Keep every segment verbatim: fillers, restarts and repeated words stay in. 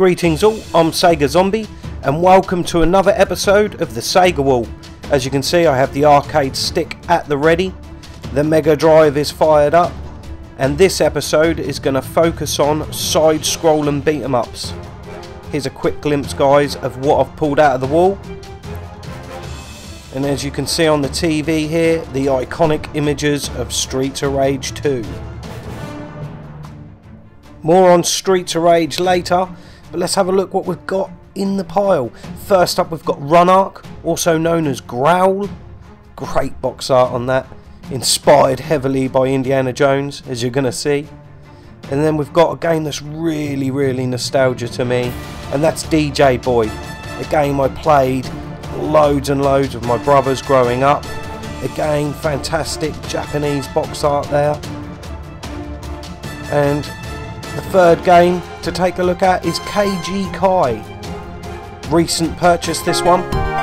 Greetings all, I'm Sega Zombie and welcome to another episode of the Sega Wall. As you can see, I have the arcade stick at the ready, the Mega Drive is fired up, and this episode is going to focus on side-scrolling beat-em-ups. Here's a quick glimpse, guys, of what I've pulled out of the wall. And as you can see on the T V here, the iconic images of Streets of Rage two. More on Streets of Rage later, but let's have a look what we've got in the pile. First up, we've got Run Arc, also known as Growl. Great box art on that, inspired heavily by Indiana Jones, as you're going to see. And then we've got a game that's really, really nostalgia to me, and that's D J Boy, a game I played loads and loads with my brothers growing up. Again, fantastic Japanese box art there. And the third game to take a look at is K G Kai. Recent purchase, this one.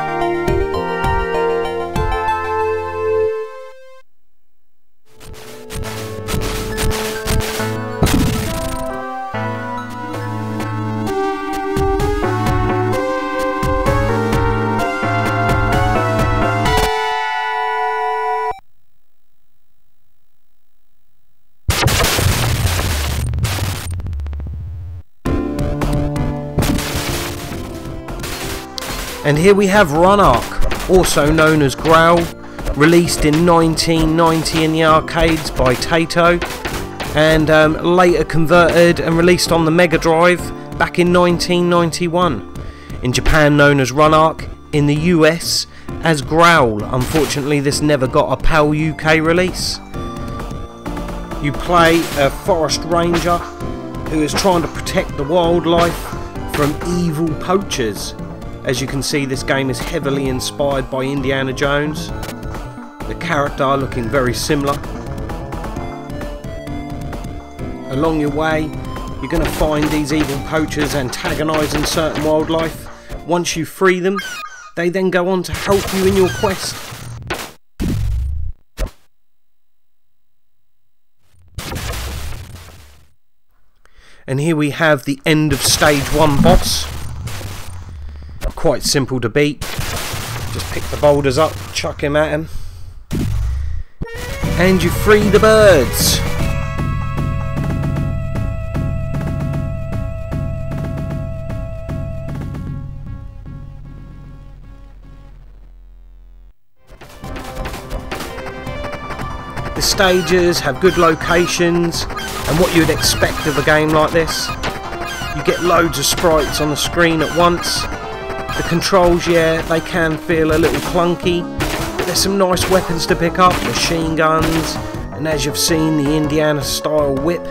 And here we have Run Arc, also known as Growl, released in nineteen ninety in the arcades by Taito, and um, later converted and released on the Mega Drive back in nineteen ninety-one. In Japan known as Run Arc, in the U S as Growl. Unfortunately, this never got a PAL U K release. You play a forest ranger who is trying to protect the wildlife from evil poachers. As you can see, this game is heavily inspired by Indiana Jones. The character looking very similar. Along your way, you're going to find these evil poachers antagonising certain wildlife. Once you free them, they then go on to help you in your quest. And here we have the end of stage one boss. Quite simple to beat. Just pick the boulders up, chuck him at him, and you free the birds. The stages have good locations and what you'd expect of a game like this. You get loads of sprites on the screen at once. The controls, yeah, they can feel a little clunky, but there's some nice weapons to pick up, machine guns, and as you've seen, the Indiana style whip.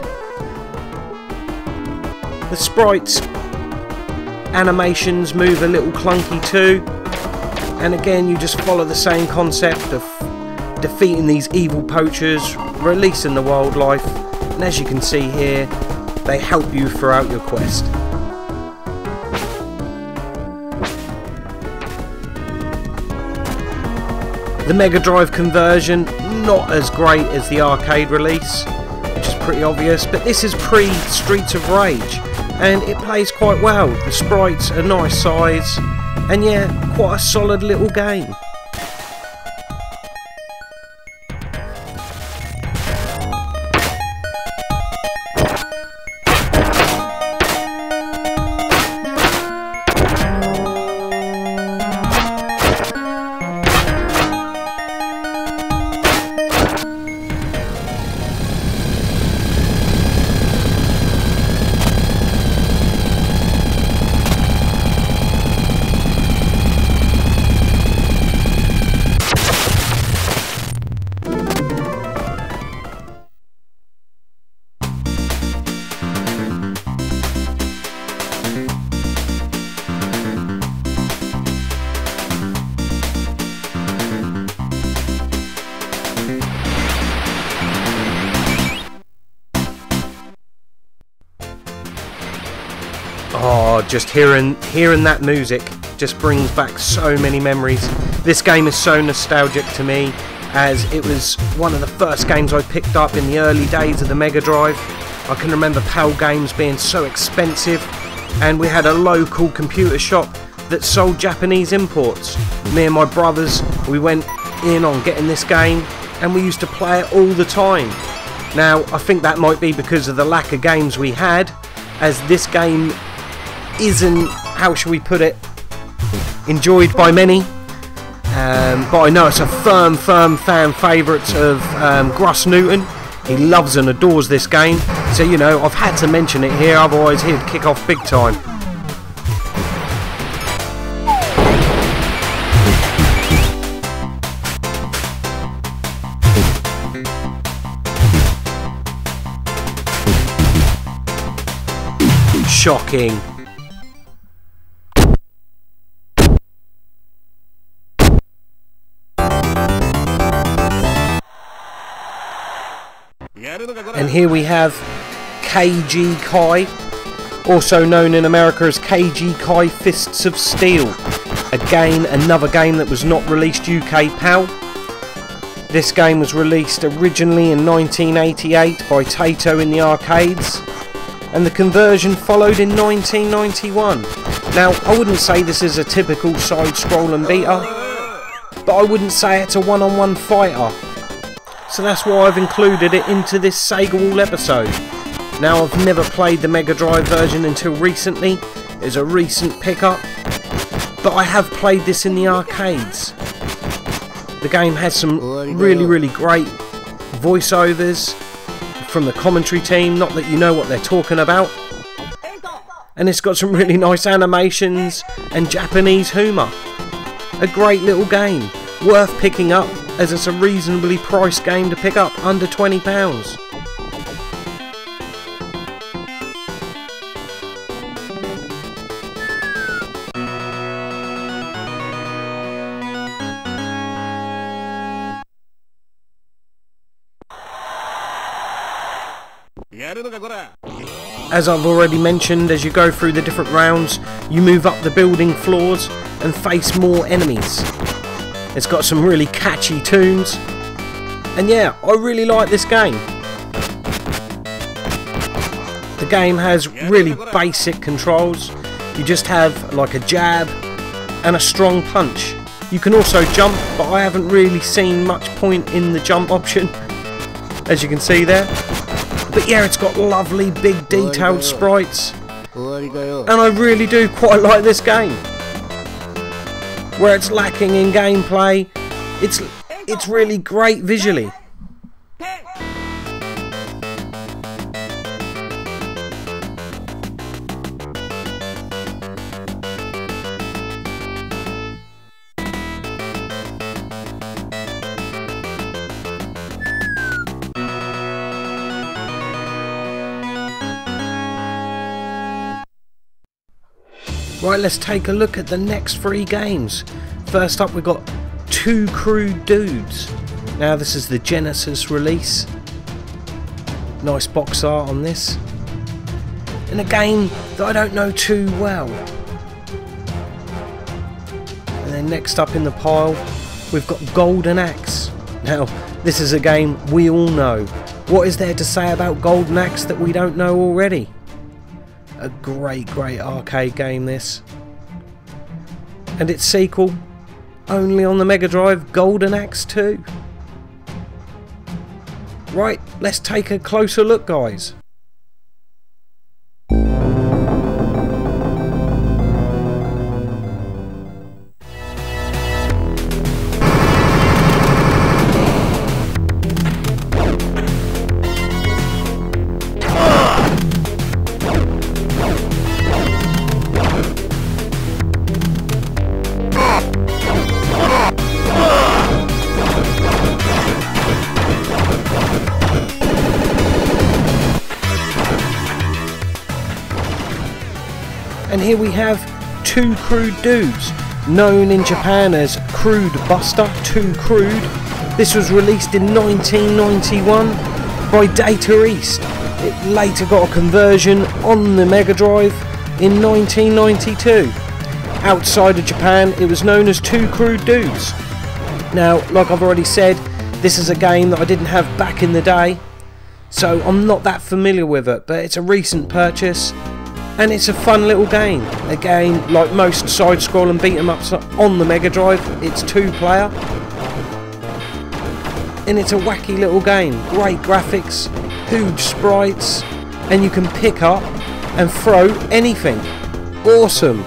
The sprites animations move a little clunky too, and again you just follow the same concept of defeating these evil poachers, releasing the wildlife, and as you can see here, they help you throughout your quest. The Mega Drive conversion, not as great as the arcade release, which is pretty obvious, but this is pre-Streets of Rage, and it plays quite well. The sprites are nice size, and yeah, quite a solid little game. Oh, just hearing hearing that music just brings back so many memories. This game is so nostalgic to me, as it was one of the first games I picked up in the early days of the Mega Drive. I can remember PAL games being so expensive, and we had a local computer shop that sold Japanese imports. Me and my brothers, we went in on getting this game, and we used to play it all the time. Now, I think that might be because of the lack of games we had, as this game isn't, how shall we put it, enjoyed by many. Um, but I know it's a firm, firm fan favourite of um, Gruss Newton. He loves and adores this game, so you know, I've had to mention it here, otherwise he'd kick off big time. Shocking. And here we have K G Kai, also known in America as K G Kai Fists of Steel. Again, another game that was not released U K PAL. This game was released originally in nineteen eighty-eight by Taito in the arcades, and the conversion followed in nineteen ninety-one. Now, I wouldn't say this is a typical side-scrolling beater, but I wouldn't say it's a one-on-one fighter. So that's why I've included it into this Sega Wall episode. Now, I've never played the Mega Drive version until recently. It's a recent pickup, but I have played this in the arcades. The game has some really, really great voiceovers from the commentary team, not that you know what they're talking about. And it's got some really nice animations and Japanese humour. A great little game, worth picking up, as it's a reasonably priced game to pick up, under twenty pounds. As I've already mentioned, as you go through the different rounds, you move up the building floors and face more enemies. It's got some really catchy tunes, and yeah, I really like this game. The game has really basic controls. You just have like a jab and a strong punch. You can also jump, but I haven't really seen much point in the jump option, as you can see there. But yeah, it's got lovely big detailed sprites, and I really do quite like this game. Where it's lacking in gameplay, it's it's really great visually. Right, let's take a look at the next three games. First up, we've got Two Crude Dudes. Now, this is the Genesis release. Nice box art on this. And a game that I don't know too well. And then next up in the pile, we've got Golden Axe. Now, this is a game we all know. What is there to say about Golden Axe that we don't know already? A great, great arcade game, this. And its sequel, only on the Mega Drive, Golden Axe two. Right, let's take a closer look, guys. And here we have Two Crude Dudes, known in Japan as Crude Buster, Two Crude. This was released in nineteen ninety-one by Data East. It later got a conversion on the Mega Drive in nineteen ninety-two. Outside of Japan, it was known as Two Crude Dudes. Now, like I've already said, this is a game that I didn't have back in the day, so I'm not that familiar with it, but it's a recent purchase. And it's a fun little game. Again, like most side-scrolling beat-em-ups on the Mega Drive, it's two-player. And it's a wacky little game. Great graphics, huge sprites, and you can pick up and throw anything. Awesome.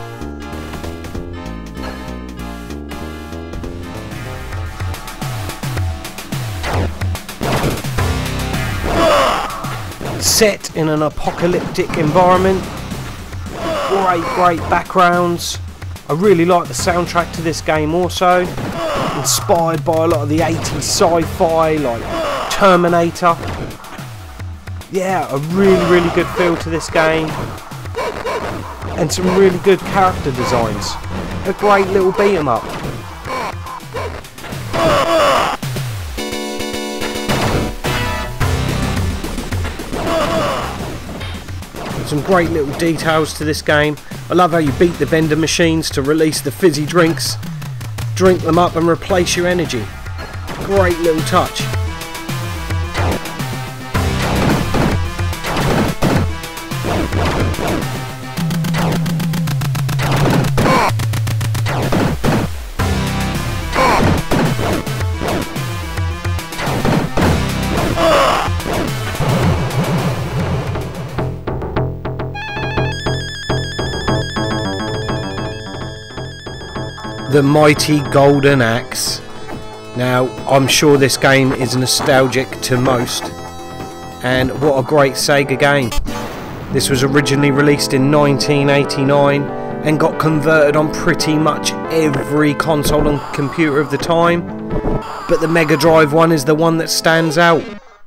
Set in an apocalyptic environment. Great, great backgrounds. I really like the soundtrack to this game also. Inspired by a lot of the eighties sci-fi like Terminator. Yeah, a really, really good feel to this game. And some really good character designs. A great little beat 'em up. Some great little details to this game. I love how you beat the vending machines to release the fizzy drinks, drink them up and replace your energy. Great little touch. The mighty Golden Axe. Now, I'm sure this game is nostalgic to most, and what a great Sega game. This was originally released in nineteen eighty-nine and got converted on pretty much every console and computer of the time, but the Mega Drive one is the one that stands out.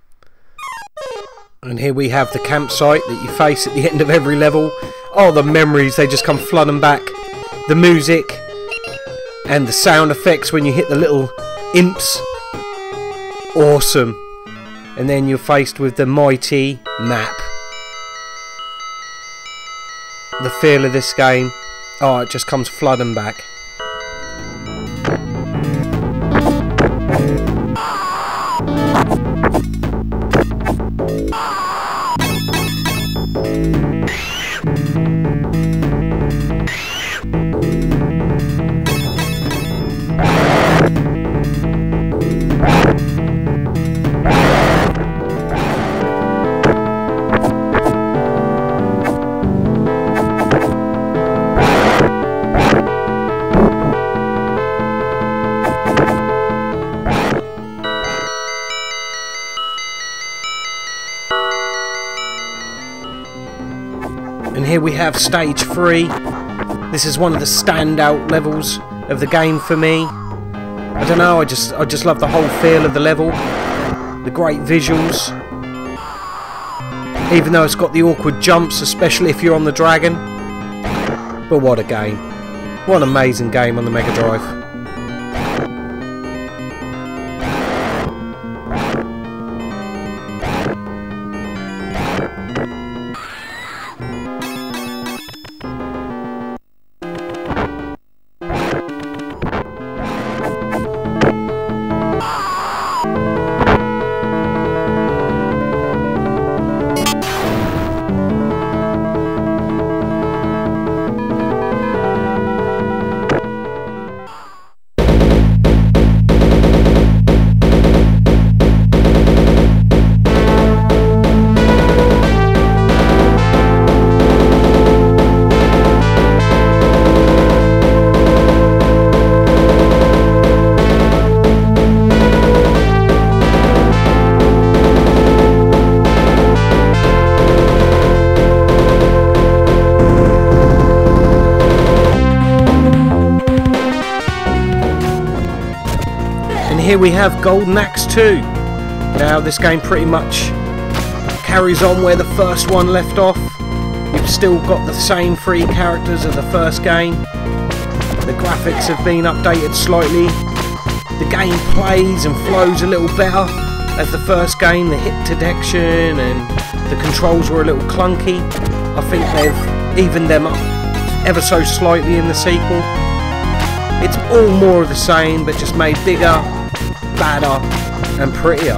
And here we have the campsite that you face at the end of every level. Oh, the memories, they just come flooding back. The music and the sound effects when you hit the little imps. Awesome. And then you're faced with the mighty map. The feel of this game, oh, it just comes flooding back. And here we have stage three. This is one of the standout levels of the game for me. I don't know, I just I just love the whole feel of the level. The great visuals. Even though it's got the awkward jumps, especially if you're on the dragon. But what a game. What an amazing game on the Mega Drive. Here we have Golden Axe two. Now this game pretty much carries on where the first one left off. You've still got the same three characters of the first game. The graphics have been updated slightly. The game plays and flows a little better as the first game. The hit detection and the controls were a little clunky. I think they've evened them up ever so slightly in the sequel. It's all more of the same, but just made bigger, badder and prettier.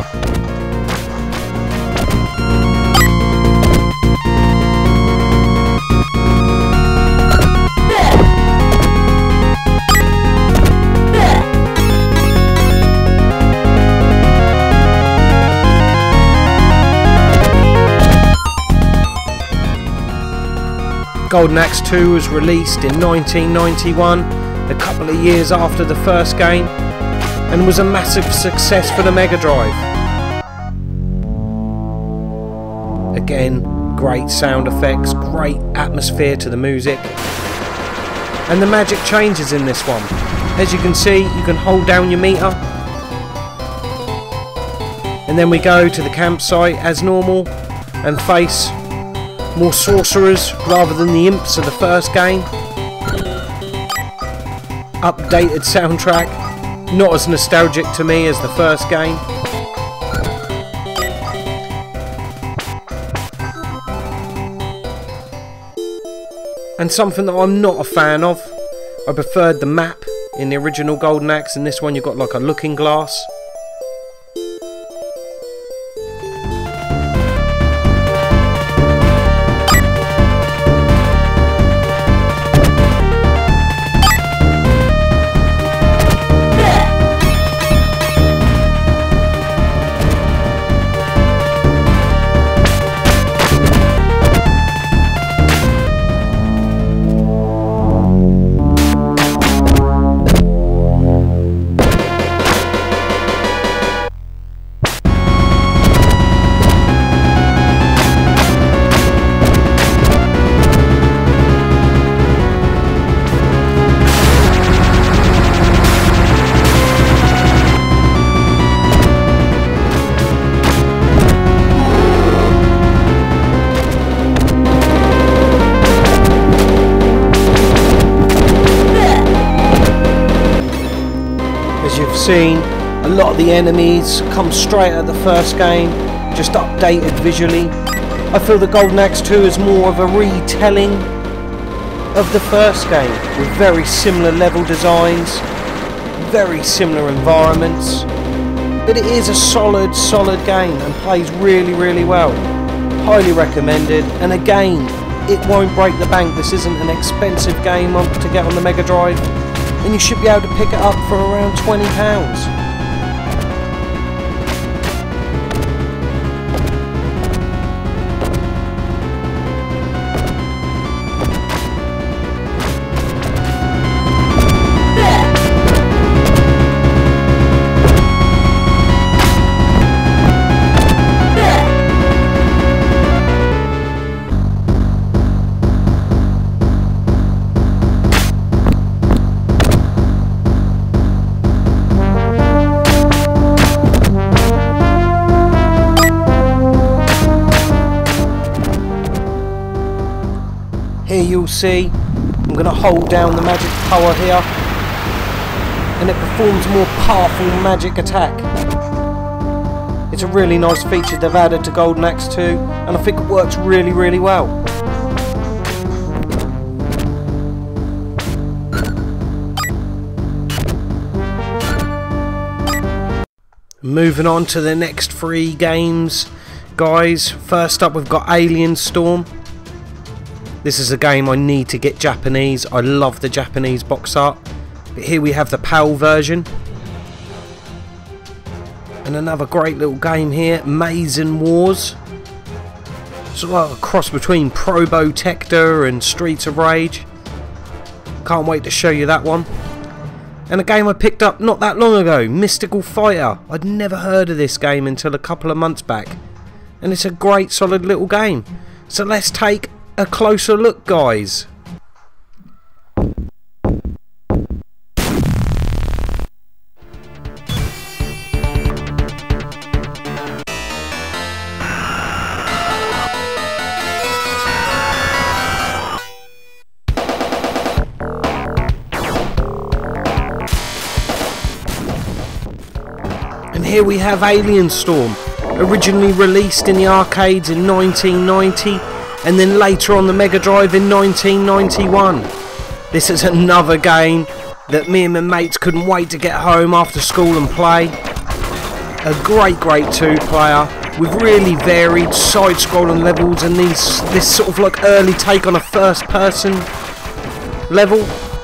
Golden Axe two was released in nineteen ninety-one, a couple of years after the first game, and was a massive success for the Mega Drive. Again, great sound effects, great atmosphere to the music. And the magic changes in this one. As you can see, you can hold down your meter. And then we go to the campsite as normal and face more sorcerers rather than the imps of the first game. Updated soundtrack, not as nostalgic to me as the first game. And something that I'm not a fan of, I preferred the map in the original Golden Axe. In this one you've got like a looking glass. Seen a lot of the enemies come straight out of the first game, just updated visually. I feel the Golden Axe two is more of a retelling of the first game, with very similar level designs, very similar environments, but it is a solid solid game and plays really really well. Highly recommended, and again, it won't break the bank. This isn't an expensive game to get on the Mega Drive, and you should be able to pick it up for around twenty pounds. Here you'll see, I'm going to hold down the magic power here, and it performs a more powerful magic attack. It's a really nice feature they've added to Golden Axe two, and I think it works really really well. Moving on to the next three games, guys. First up we've got Alien Storm. This is a game I need to get Japanese. I love the Japanese box art. But here we have the PAL version. And another great little game here, Maze and Wars. Sort of a cross between Probotector and Streets of Rage. Can't wait to show you that one. And a game I picked up not that long ago, Mystical Fighter. I'd never heard of this game until a couple of months back. And it's a great solid little game. So let's take a closer look, guys. And here we have Alien Storm, originally released in the arcades in nineteen ninety. And then later on the Mega Drive in nineteen ninety-one. This is another game that me and my mates couldn't wait to get home after school and play. A great, great two-player with really varied side-scrolling levels and these this sort of like early take on a first-person level.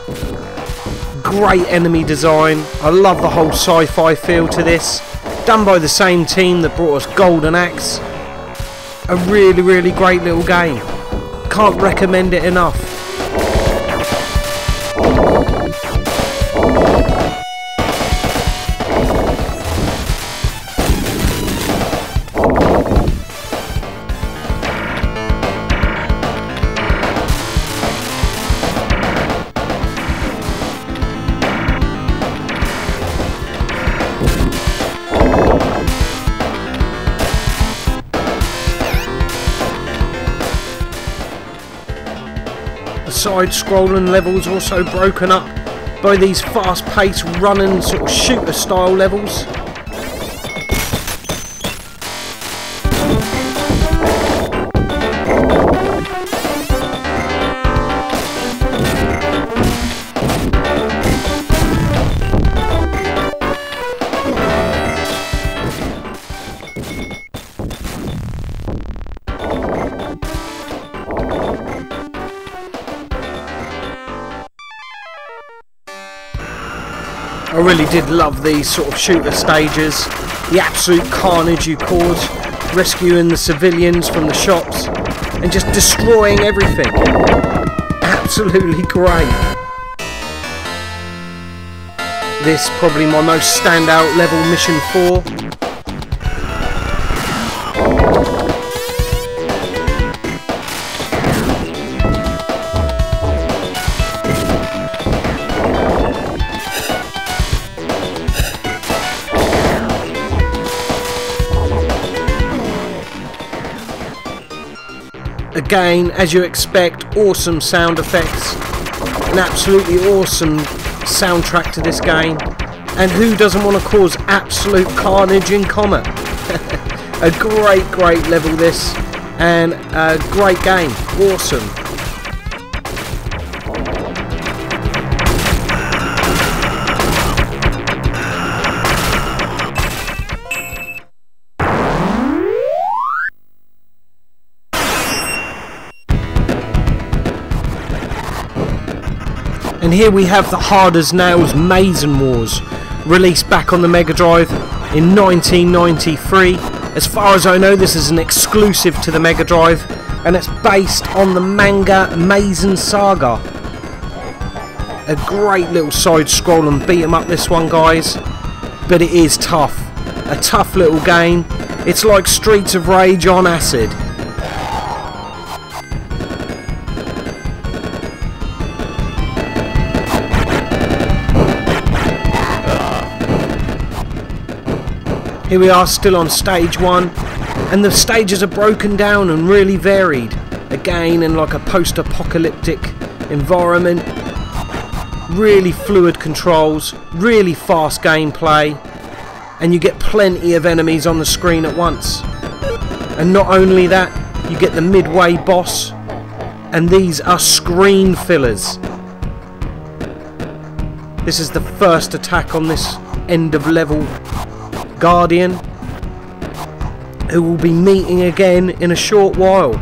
Great enemy design. I love the whole sci-fi feel to this. Done by the same team that brought us Golden Axe. A really really great little game. can't recommend it enough. Side-scrolling levels also broken up by these fast-paced running sort of shooter-style levels. I really did love these sort of shooter stages, the absolute carnage you cause, rescuing the civilians from the shops and just destroying everything. Absolutely great. This probably my most standout level, mission four. Again, as you expect, awesome sound effects, an absolutely awesome soundtrack to this game, and who doesn't want to cause absolute carnage in combat? A great, great level this, and a great game, awesome. And here we have the hard as nails Maze and Wars, released back on the Mega Drive in nineteen ninety-three. As far as I know, this is an exclusive to the Mega Drive, and it's based on the manga Maze and Saga. A great little side-scrolling beat 'em up, this one, guys, but it is tough. A tough little game. It's like Streets of Rage on acid. Here we are still on stage one, and the stages are broken down and really varied. Again, in like a post-apocalyptic environment. Really fluid controls, really fast gameplay, and you get plenty of enemies on the screen at once. And not only that, you get the midway boss, and these are screen fillers. This is the first attack on this end of level Guardian, who will be meeting again in a short while.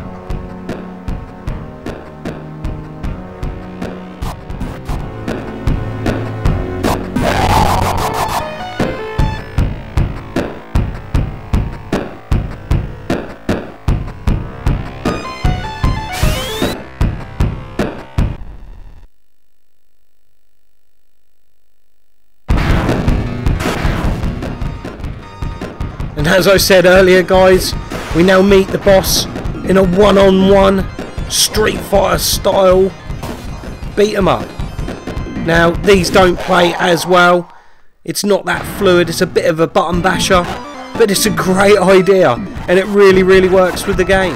And as I said earlier, guys, we now meet the boss in a one-on-one Street Fighter style beat 'em up. Now, these don't play as well. It's not that fluid. It's a bit of a button basher, but it's a great idea, and it really, really works with the game.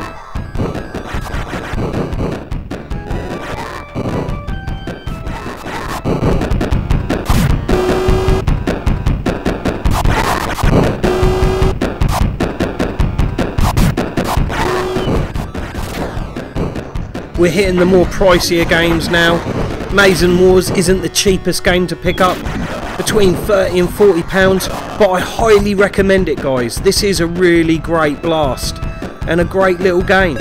We're hitting the more pricier games now. Maze and Wars isn't the cheapest game to pick up, between thirty and forty pounds, but I highly recommend it, guys. This is a really great blast and a great little game.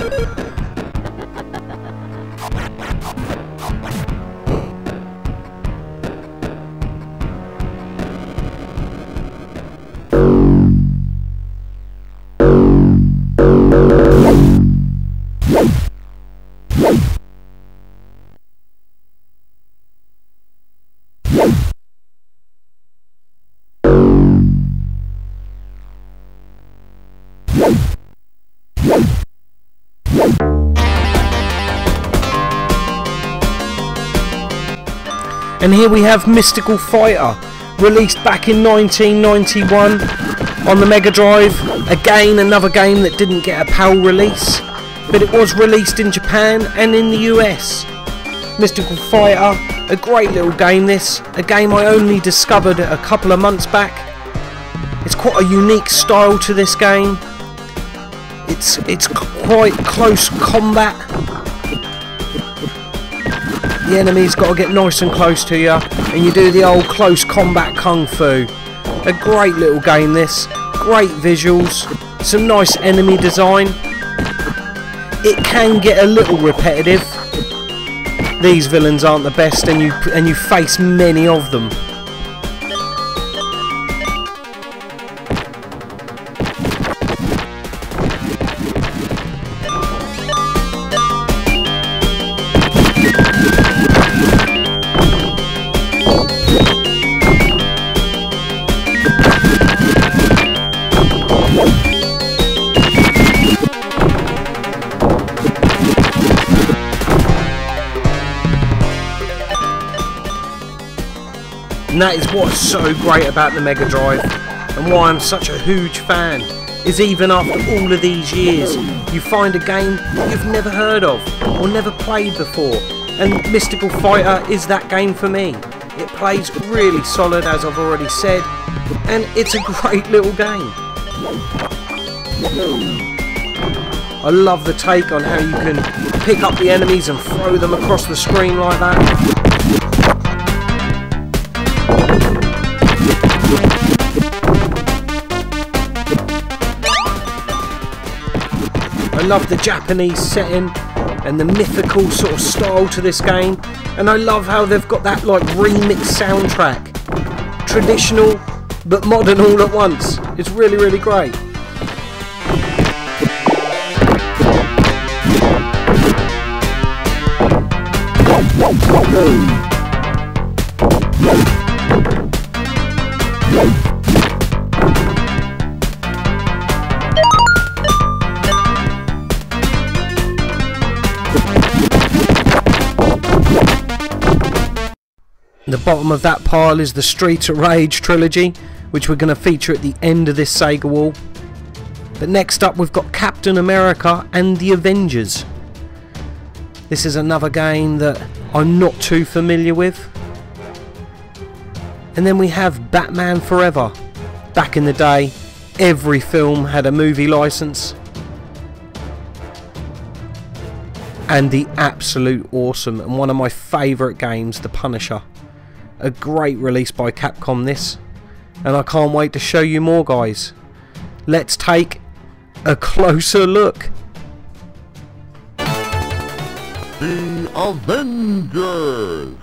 And here we have Mystical Fighter, released back in nineteen ninety-one on the Mega Drive. Again, another game that didn't get a PAL release, but it was released in Japan and in the U S. Mystical Fighter, a great little game this, a game I only discovered a couple of months back. It's quite a unique style to this game. It's, it's quite close combat. The enemy's got to get nice and close to you, and you do the old close combat kung fu. A great little game this, great visuals, some nice enemy design. It can get a little repetitive. These villains aren't the best, and you and you face many of them. And that is what's so great about the Mega Drive, and why I'm such a huge fan, is even after all of these years, you find a game you've never heard of or never played before, and Mystical Fighter is that game for me. It plays really solid, as I've already said, and it's a great little game. I love the take on how you can pick up the enemies and throw them across the screen like that. I love the Japanese setting and the mythical sort of style to this game, and I love how they've got that like remix soundtrack, traditional but modern all at once. It's really really great. The bottom of that pile is the Streets of Rage trilogy, which we're going to feature at the end of this Sega wall. But next up we've got Captain America and the Avengers. This is another game that I'm not too familiar with. And then we have Batman Forever. Back in the day, every film had a movie license. And the absolute awesome and one of my favourite games, The Punisher. A great release by Capcom this, and I can't wait to show you more, guys. Let's take a closer look. The Avengers.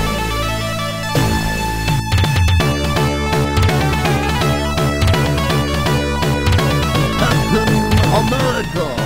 Captain America.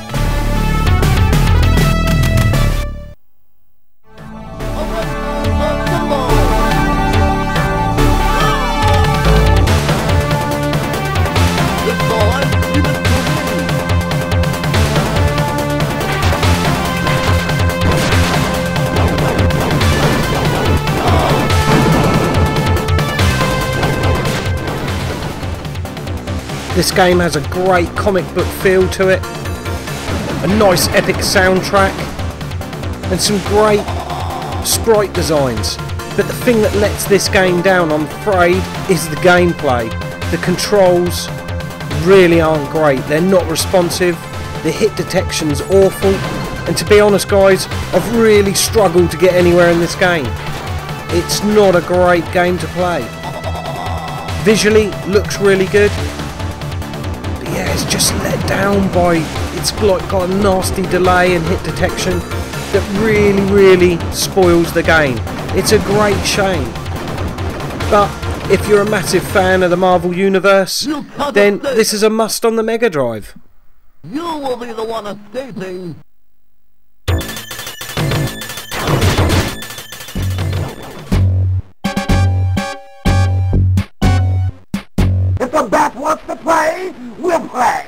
This game has a great comic book feel to it, a nice epic soundtrack, and some great sprite designs. But the thing that lets this game down, I'm afraid, is the gameplay. The controls really aren't great. They're not responsive. The hit detection's awful. And to be honest, guys, I've really struggled to get anywhere in this game. It's not a great game to play. Visually, looks really good. Yeah, it's just let down by, it's like got a nasty delay and hit detection that really really spoils the game. It's a great shame, but if you're a massive fan of the Marvel Universe, then this is a must on the Mega Drive. You will be the one escaping. If the bat wants to play, we'll play.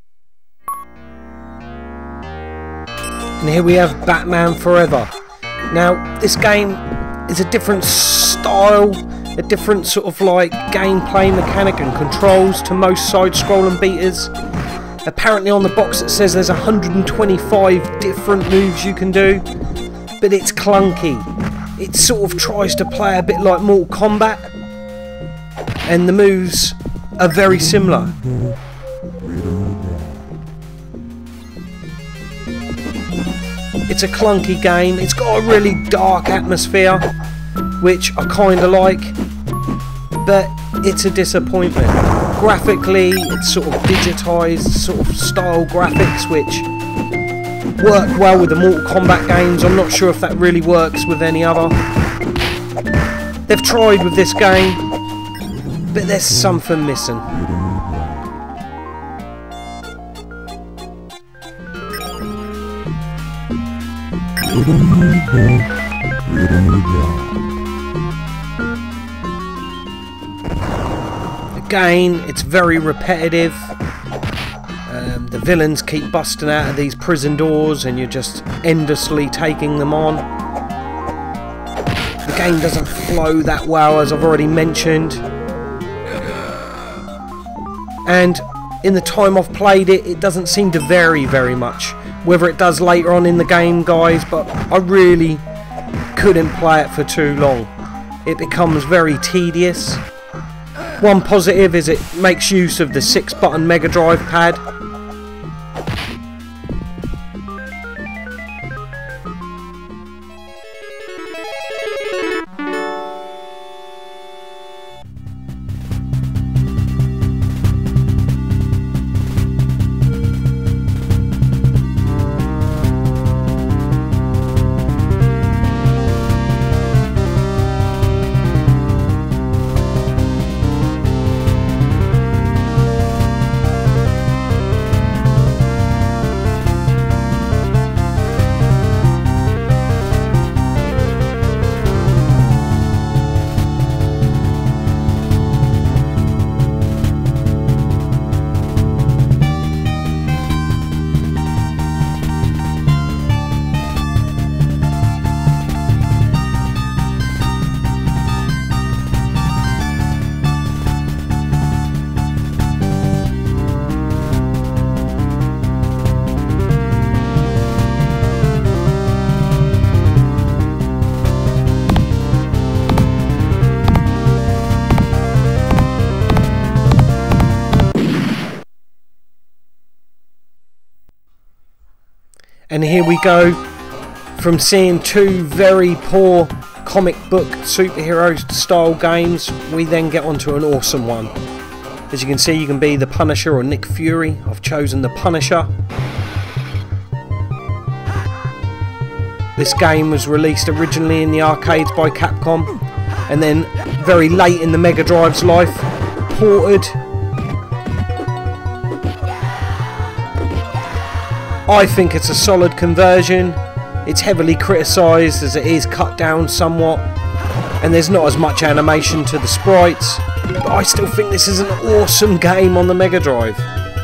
And here we have Batman Forever, Now, this game is a different style, a different sort of like gameplay mechanic and controls to most side-scrolling beaters. Apparently on the box it says there's one hundred twenty-five different moves you can do, but it's clunky. It sort of tries to play a bit like Mortal Kombat, and the moves are very similar. It's a clunky game. It's got a really dark atmosphere, which I kind of like, but it's a disappointment. Graphically, it's sort of digitised sort of style graphics, which work well with the Mortal Kombat games. I'm not sure if that really works with any other. They've tried with this game, but there's something missing. Again, it's very repetitive. Um, the villains keep busting out of these prison doors and you're just endlessly taking them on. The game doesn't flow that well, as I've already mentioned. And in the time I've played it, it doesn't seem to vary very much. Whether it does later on in the game, guys, but I really couldn't play it for too long. It becomes very tedious. One positive is it makes use of the six button Mega Drive pad. And here we go, from seeing two very poor comic book superhero style games, we then get onto an awesome one. As you can see, you can be the Punisher or Nick Fury. I've chosen the Punisher. This game was released originally in the arcades by Capcom, and then very late in the Mega Drive's life, ported. I think it's a solid conversion. It's heavily criticised as it is cut down somewhat, and there's not as much animation to the sprites, but I still think this is an awesome game on the Mega Drive.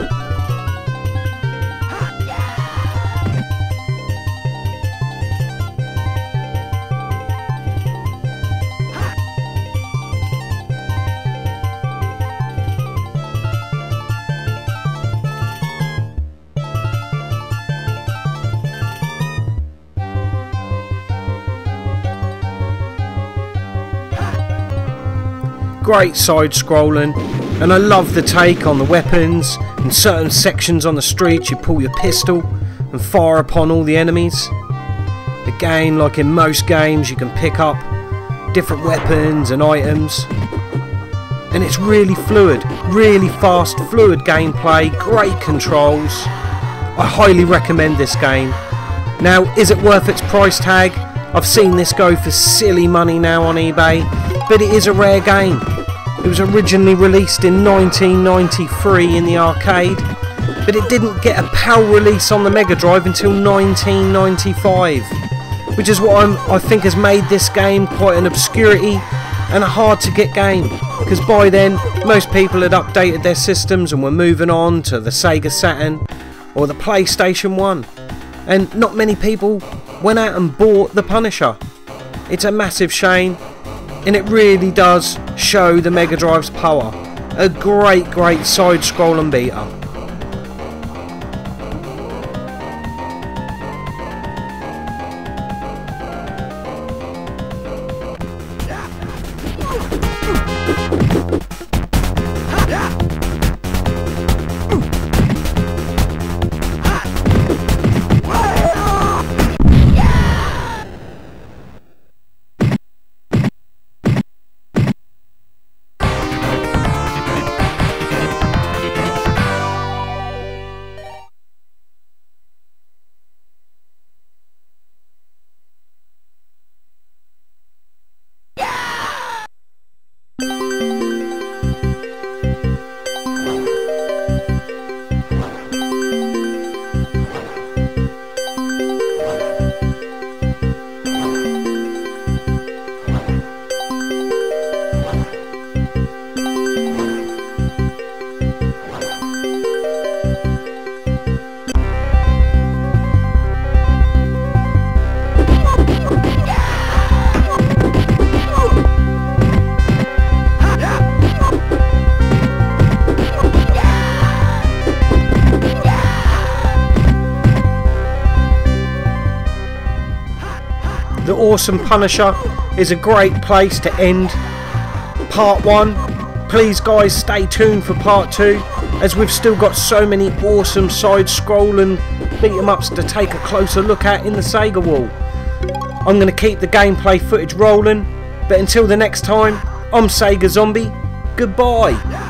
Great side scrolling, and I love the take on the weapons. In certain sections on the streets you pull your pistol and fire upon all the enemies. Again, like in most games, you can pick up different weapons and items, and it's really fluid, really fast, fluid gameplay, great controls. I highly recommend this game. Now, is it worth its price tag? I've seen this go for silly money now on eBay, but it is a rare game. It was originally released in nineteen ninety-three in the arcade, but it didn't get a PAL release on the Mega Drive until nineteen ninety-five, which is what I'm, I think has made this game quite an obscurity and a hard to get game, because by then most people had updated their systems and were moving on to the Sega Saturn or the PlayStation one, and not many people went out and bought the Punisher. It's a massive shame, and it really does show the Mega Drive's power. A great, great side-scrolling beater. The awesome Punisher is a great place to end part one. Please guys, stay tuned for part two, as we've still got so many awesome side-scrolling beat-em-ups to take a closer look at in the Sega wall. I'm going to keep the gameplay footage rolling, but until the next time, I'm Sega Zombie. Goodbye.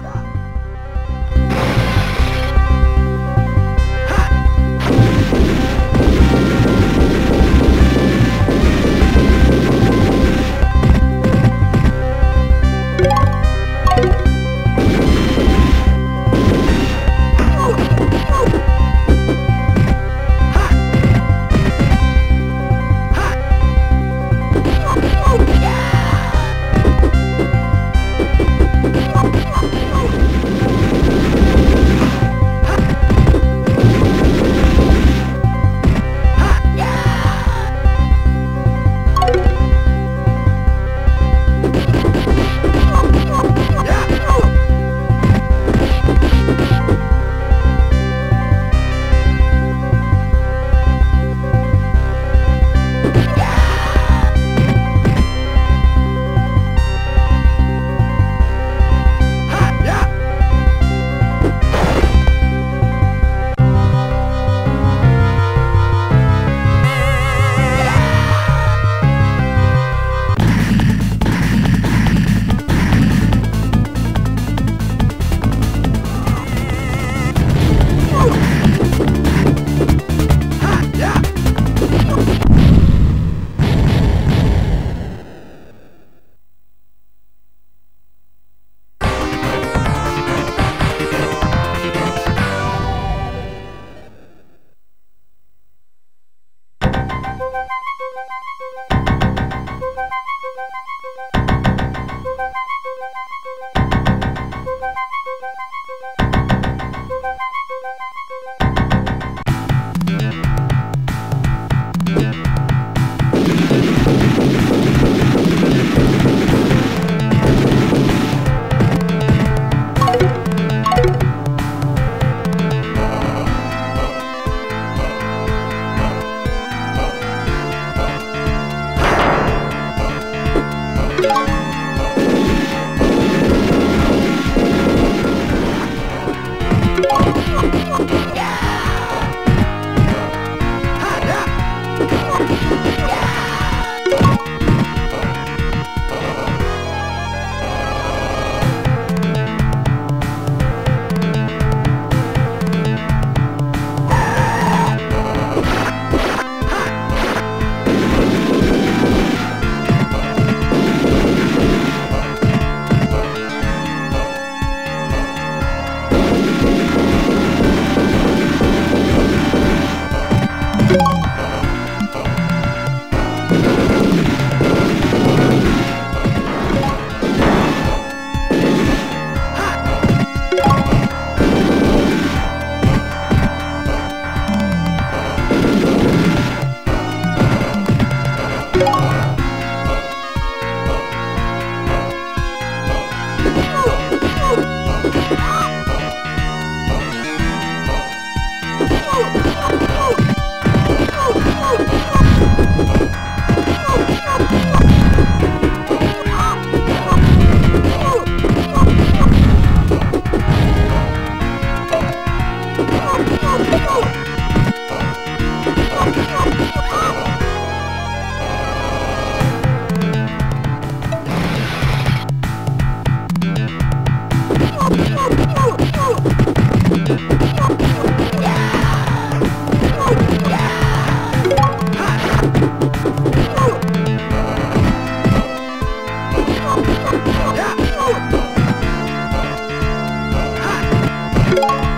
Bye.